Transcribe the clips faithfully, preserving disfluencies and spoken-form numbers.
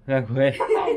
Ngakwe.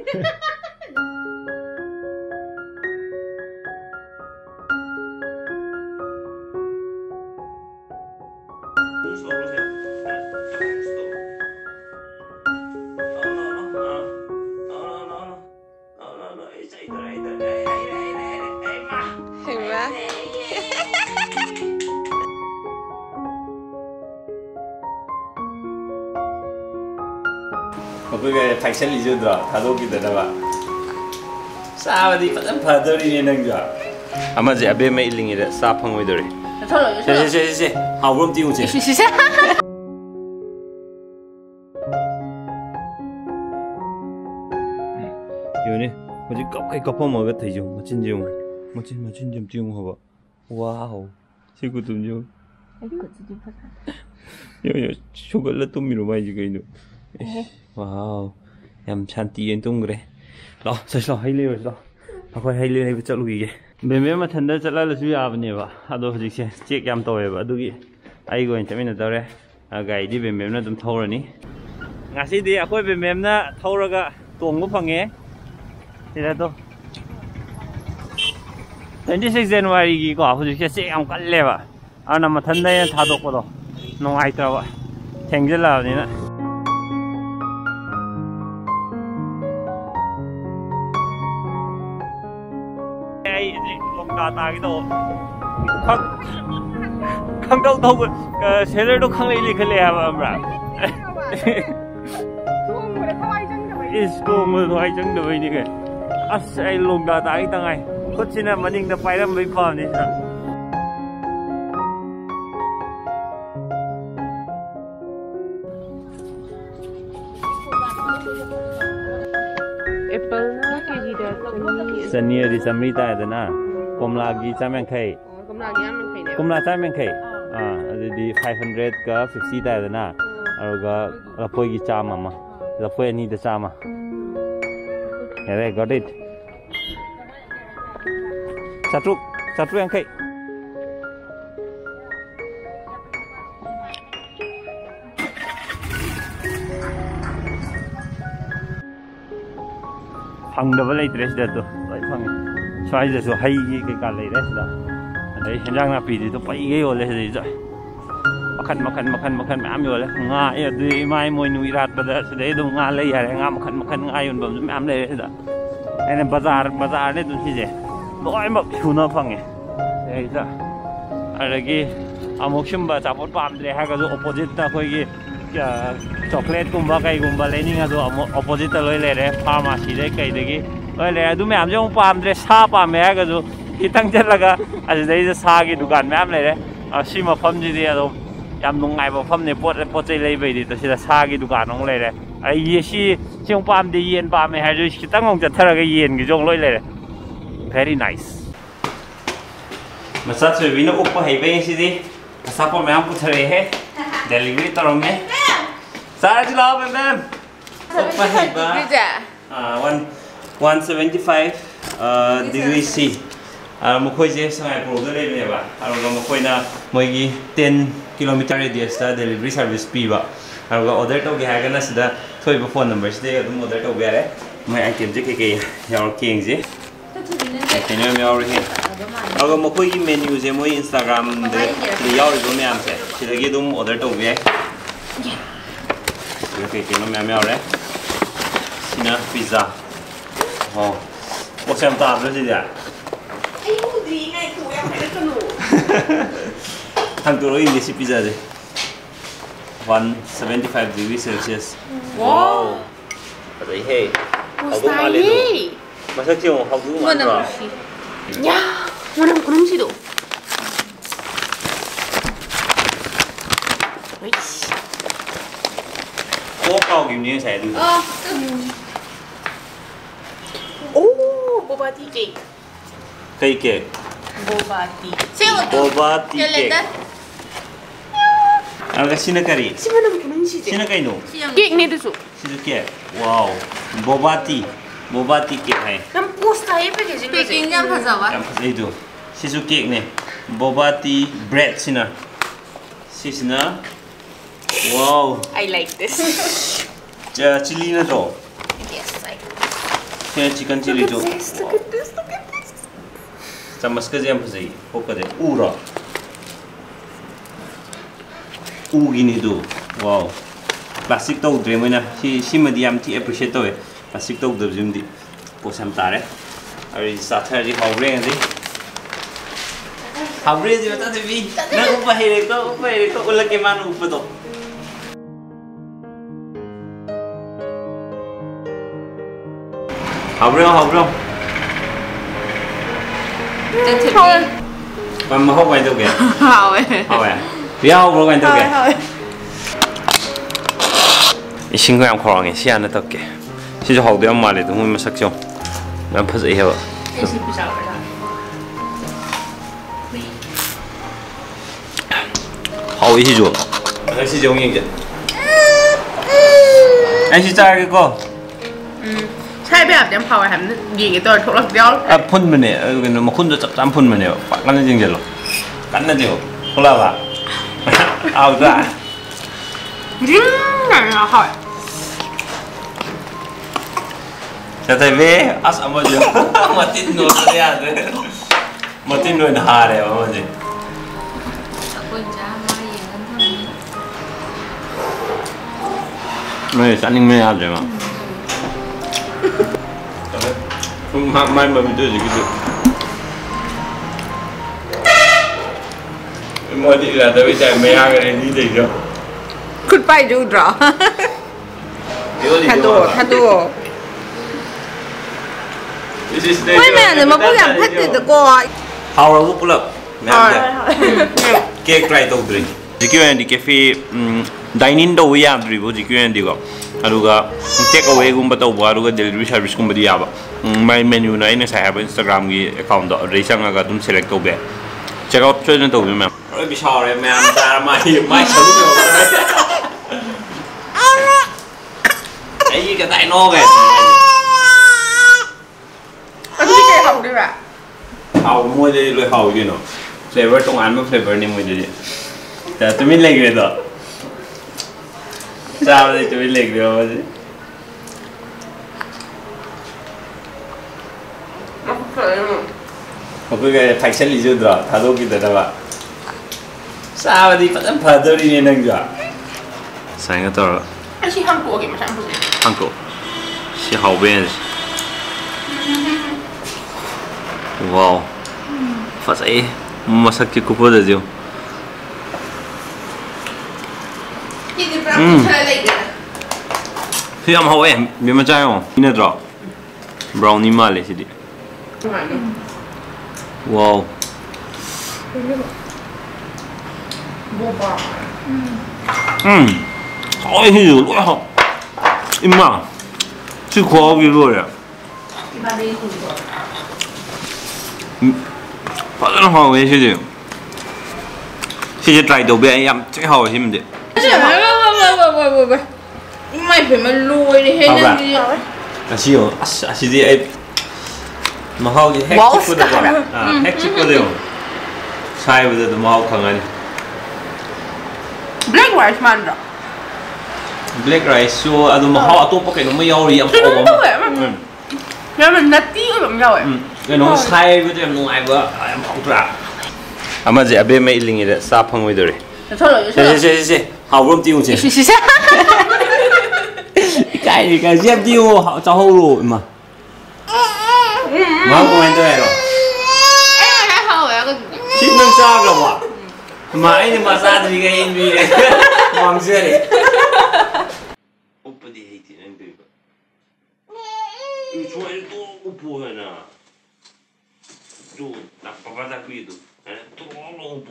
Cái thành sẽ lý do đó, thà đâu kia đó mà sao đi phát âm phật rồi đi nên giờ, à mà giờ bên mấy linh rồi sao phong rồi, xe xe xe xe, hào gồm tiêu chứ, 이거 네, 어디 껍데기 껍어 먹어 되죠, 멋진 좀, 멋진 멋진 좀 좀 해봐, 와우, 친구 좀 좀, 요요 초콜릿 좀 미로 많이 지금 이거. Wow, em chanti en tung kre. Lo, sai lo hai le lo. Akoi hai le nei ba chalu gi ge. Be me ma thanda chala la su ya ba ne ba. Ado hojik se check yam to ba adu gi. Ai go in chamina tawre. A gai di be mem na dum thau rani. Ngasi di akoi be mem na thau ra ga tong bu phange. Tira to. twenty-six January gi ko hojik se check yam kal le ba. Ana ma thanda ya tha dok ko do. No ai tra ba. Thengje la ni na. Ta cái đồ khăng khăng đâu đâu cái xe lửa đó khăng lấy lấy cái lẻ mà mà is go mà thôi chẳng được gì cái à sai lồng đá ta cái tăng này có chuyện là mình đã phải làm mấy phần đi sao Apple na cái gì đó Sunny đi Samri ta đó na Komla gi chamen khai Komla gi chamen khai ne Komla chamen khai ah adi five hundred ka fifty ta na aruga lapoi gi chama ma lapoi ni da chama here got it Chatruk Chatruk yang khai phang da balai tres da to lai phang Xoay giờ số hay cái cả lấy đấy đó, đấy hiện đang là bị thì tôi phải cái rồi đấy rồi, makan makan makan makan mắm rồi đấy, ngã ấy đi mai mồi nuôi rát bây giờ đấy đúng ngã lấy à ngã makan makan ngã yun bấm mắm lấy đấy đó, cái này bazar bazar đấy tôi chỉ vậy, đôi mà chủ nó phăng ấy, đấy đó, ở đây cái amok simba chapot pam đấy hay cái chỗ opposite ta coi cái chocolate cũng ba cái cũng ba lấy những cái chỗ opposite lấy lấy đấy, pharmacy đấy cái đấy Oi le adu ma'am jong pam dre sa pam me ga ju kitang chat laga as dei sa gi dukan ma'am le re a si ma pham ji de ado yam nung ngai ba pham ne pot pot chei lei bai di to sida sa gi dukan ong le re ai ye si jong pam de yen pam me ha ju kitang ong chat thara ga yen gi jong loi le re very nice masat se vino uppa hai bai si di sa pa ma'am pu thare he delivery tarong me sa ji lao bem bem uppa hai ba ah one one seventy-five uh, degree C. À một khối chế sang ngày pro đây này bà. À rồi một khối na mỗi cái ten kilometer radius da delivery service pi bà. À rồi order tàu cái hai cái na sida thôi vào phone number sida cái order tàu cái đấy. Mấy anh kiểm tra cái cái nhau kiêng gì? Cái này mình order hết. À rồi một khối cái menu gì mỗi Instagram để để giao được mấy anh sẽ. Chỉ là cái đúng order tàu cái. Okay, cái nó mình order. Sina pizza. Ồ, có xem tạm nữa gì vậy? Ai u gì ngay tụi em phải được đủ. Thằng tụi nó English pizza gì? one seventy-five degrees Celsius. Wow. Ở đây hey. Học đúng mal itu. Masa kêu học đúng mal rồi. Ya, mana kurang sih tu? Có cao kiểu như thế được. Ờ. Oh, boba tea cake. Cây cake. Boba tea. Boba tea cake. Ang sina kari. Si mana kurang sih? Sina kay no? Cake ni tu su. Sina cake. Wow. Boba tea. Boba tea cake hai. Nam post tayo packaging. Packing jam hazawa. Jam hazawa itu. Sisu cake ni. Boba tea bread sina. Sisna. Wow. I like this. Chili na to. Yes. Sini chicken chili jo. Look at this, look at this, look at this. Chamas ka jam phasai. Hoka de ura. U gini do. Wow. Plastic to dre moina. Si si madi am ti appreciate to. Plastic to de jim di. Posam tare. Ari satha ji hawre ngi. Hawre ji bata de vi. Na upa here ko upa here ko ulake man upa to. Hawre hawre. Trên thịt đi. Mà mà hốc quay đâu kìa? Hào ấy. Hậu à? Vì hậu rồi quay đâu kìa? 이 친구랑 코랑이 시안에 떴게. 진짜 hậu 되면 말해도 뭐 sắc 좀. 난 벌써 해봐. hậu ý chứ. anh sẽ giống như vậy. anh sẽ trả cái cô. ใช่แบบยังพอแถมยิงตัวทุกเดียว 아 폰면에 여기는 뭐 혼자 짠 폰면에요. 까는 징절로. 까는 징. 콜라봐. 아우다. 음, 나 hỏi. 자, thế as amojo. Mà tin nồi ra đấy. Mà tin nồi hà đấy mà gì. Này sẵn những mê rồi mà. Mai mai mà mình chơi gì cái gì. Mọi đi là tới bây giờ mẹ ăn cái này đi gì chưa? ขึ้นไปดูเหรอ 太多太多 为什么你们不想拍这个过 Hào là lúc lập. Cake try tàu drink. Chỉ kêu anh đi cafe dining đâu vậy anh rồi, chỉ kêu anh đi go. Aduga take away gum batau ba aduga delivery service gum badi aba. My menu na ina sa have Instagram gi account do reisang aga tum select to be. Check out cho nên tàu với ma'am. Ôi bị sao rồi ma'am ta mai mai sống được. Cái gì cái tại nó kìa. Cái gì cái hồng đi ạ? Hậu mua đi rồi hậu gì nó. Flavor trong ăn mà flavor này mua gì. Tại tụi mình lấy cái đó. Sao đây tụi mình lấy cái đó gì? Một cái thành sẽ lý do đó, thà đâu kia đó bạn. Sao đi bắt em phật tôi đi nên nâng giờ. Sáng cái đó. Anh chỉ Hàn Quốc kìa mà sao không? Hàn Quốc. Chỉ hậu bên. Wow. Phát ấy mà sắc chỉ cúp được chưa? Thì em hậu em, biết mà trái không? Ini draw. Brownie mà lấy đi. Wow. 음. 어, 이거 와. 임마. 지금 거기 뭐야? 음. 받는 거 왜 시지? 시지 try đầu bia em chắc hầu hiểm đi. Mày phải mà lùi đi hết lên đi. 아 시요. 아 시지 에. 뭐 하기 핵 찍고 되고. 아, 핵 찍고 되고. 사이버도 뭐 하고 강하니. Black rice man rồi. Black rice so ado mà họ 또 밖에 너무 야오리 양 Nó không phải mà. Nếu mình nát tí cũng rồi. cái nó sai với em ngoài bữa em không trả. À mà gì à bên mấy linh ấy sa phong với rồi. Thôi rồi. Xe xe xe hậu luôn tiêu chứ. Cái gì cái dép tiêu họ cho hậu rồi mà. Mà không quen tôi rồi. Em là hậu vậy cái. Chín năm sao rồi mà. Mà anh mà ra thì cái em đi đấy. Mong chưa đi. 오빠 네 헤이티 안 돼. 이 좋아해 또 오빠 하나. 또 나빠바다 그이도. 아니 또 오빠.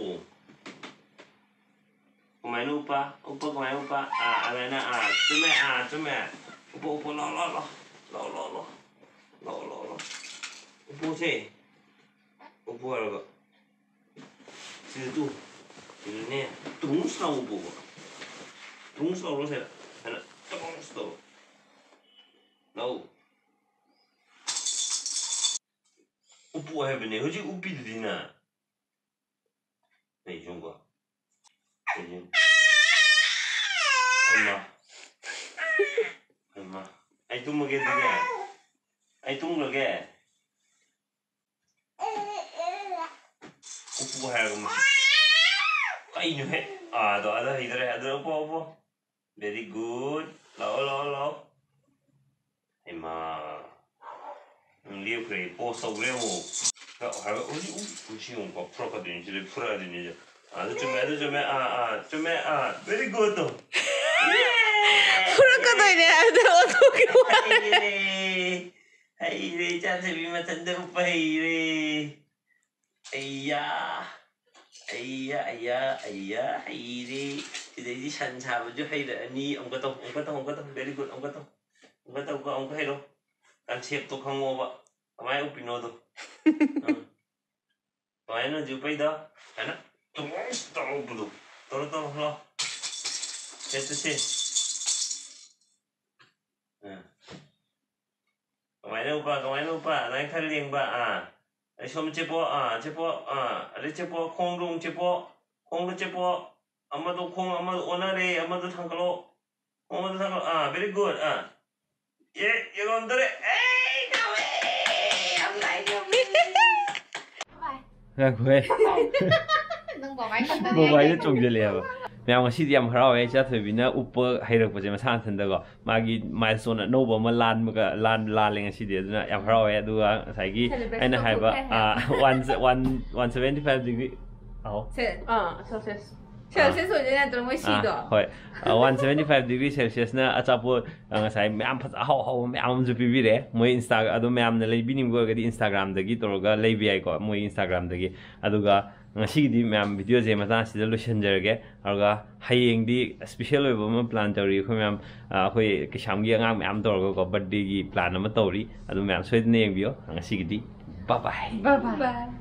Kemain opa, opa kemain opa. Ah, alena ah, cuma ah, cuma. Opa opa lo lo lo, lo lo lo, lo lo lo. Opa sih, opa apa? Situ, ini nih, tunggu selalu opa. Tunggu selalu saya, anak tunggu selalu. Lalu, opa apa nih? Hujung upi di dina. Nih jungga. 엄마 엄마 아이 또 먹게 되냐 ai tung rồi kìa upu hai rồi cái gì hết à đó đó thì đó là đó upu upu very good lâu lâu lâu em mà liều cái po sầu liều 아, 어디 우시용 거 풀었거든요. 이제 풀어야 되는데. 아, 좀 해, 좀 해. 아, 아, 좀 해. 아, very good. 풀었거든요. 어떻게 하이래. 하이래. 자세비만 단대로 하이래. 아이야. 아이야, 아이야, 아이야, 하이래. 이제 산 잡아줘 하이래. 아니, 엉거다, 엉거다, 엉거다. very good. 엉거다. 엉거다, 엉거, 엉거 해로. 난 셰프도 강모 봐. 아마이 오피노도. Vậy nó chịu bây đó, phải nó tung tung bự, tung tung lo, chết chết chết, vậy nó ba, vậy nó ba, này khai liền ba à, này xong chế bộ à, chế bộ à, này chế bộ không đúng chế bộ, không đúng chế bộ, 아마도 không, 아마도 오늘에, 아마도 상글로, 아마도 상글 à, very good à, 예, 여러분들의 에이 가왜, I'm like you. Ra quê. Bộ váy nó trông dễ lẹ. Mẹ mà xí tiệm khá vậy chắc thôi vì nó upper hay được bởi mà sang thân đó. Mà cái milestone nó bố mà lan mà cái lan lan lên xí tiệm nó em khá vậy đu sai cái anh hay ba à one one one seventy five degree. Ồ. Ờ, Celsius. Celsius rồi nên tôi mới xí đó. Rồi. one seventy five degree Celsius nó ở trong bộ ang sai mẹ em phát hậu hậu mẹ em giúp bì đấy. Mỗi Instagram ado mẹ em lấy binim gọi cái Instagram đó cái tôi cái lấy bì có mỗi Instagram đó cái ado cái ngasi di ma'am video je mata sida solution jerge arga hayeng di special oi bama plan tori kho ma'am khoi ke shamgi angang ma'am tor ko birthday gi plan ama tori adu ma'am soid ne yeng bio ngasi gi di bye bye bye bye